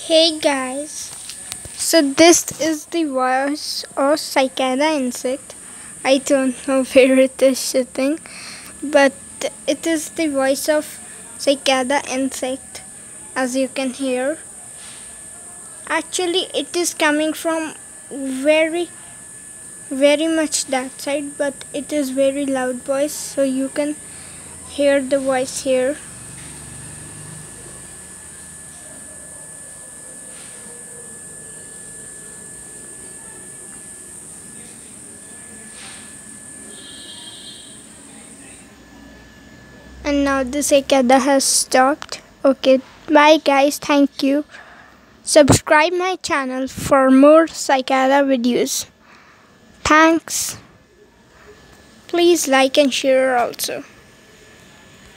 Hey guys, so this is the voice of Cicada insect. I don't know where it is sitting, but it is the voice of Cicada insect, as you can hear. Actually, it is coming from very, very much that side, but it is very loud voice, so you can hear the voice here. And now the cicada has stopped. Okay, bye guys, thank you. Subscribe my channel for more cicada videos. Thanks. Please like and share also.